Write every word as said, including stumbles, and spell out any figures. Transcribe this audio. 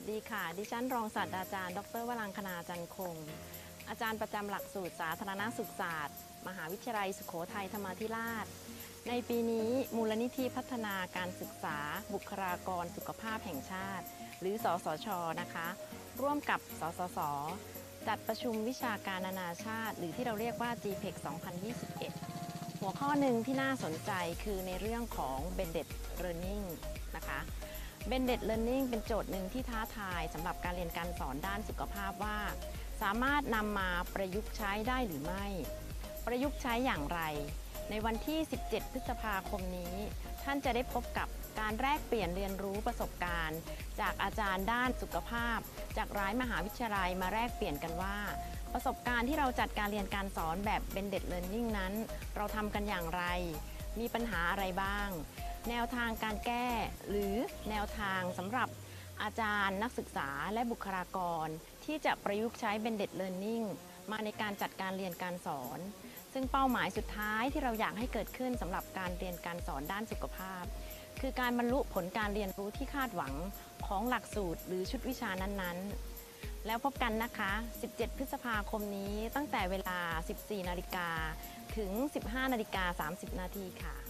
ดีค่ะดิฉันรองศาสตราจารย์ดรวรังคณาจันคงอาจารย์ประจำหลักสูตรสาธารณสุขศาสตร์มหาวิทยาลัยสุโขทัยธรรมาธิราชในปีนี้มูลนิธิพัฒนาการศึกษาบุคลากรสุขภาพแห่งชาติหรือสสช.นะคะร่วมกับสสส.จัดประชุมวิชาการนานาชาติหรือที่เราเรียกว่า จี เพค สองพันยี่สิบเอ็ด หัวข้อหนึ่งที่น่าสนใจคือในเรื่องของ Blended Learning นะคะ Blended Learning เป็นโจทย์หนึ่งที่ท้าทายสำหรับการเรียนการสอนด้านสุขภาพว่าสามารถนำมาประยุกต์ใช้ได้หรือไม่ ประยุกต์ใช้อย่างไรในวันที่ สิบเจ็ด พฤษภาคมนี้ท่านจะได้พบกับการแลกเปลี่ยนเรียนรู้ประสบการณ์จากอาจารย์ด้านสุขภาพจากหลายมหาวิทยาลัยมาแลกเปลี่ยนกันว่าประสบการณ์ที่เราจัดการเรียนการสอนแบบ Blended Learning นั้นเราทำกันอย่างไรมีปัญหาอะไรบ้างแนวทางการแก้หรือแนวทางสำหรับอาจารย์นักศึกษาและบุคลากรที่จะประยุกต์ใช้ Blended Learning มาในการจัดการเรียนการสอนซึ่งเป้าหมายสุดท้ายที่เราอยากให้เกิดขึ้นสำหรับการเรียนการสอนด้านสุขภาพคือการบรรลุผลการเรียนรู้ที่คาดหวังของหลักสูตรหรือชุดวิชานั้นๆแล้วพบกันนะคะ สิบเจ็ด พฤษภาคมนี้ตั้งแต่เวลา สิบสี่ นาฬิกาถึง สิบห้า นาฬิกา สามสิบ นาทีค่ะ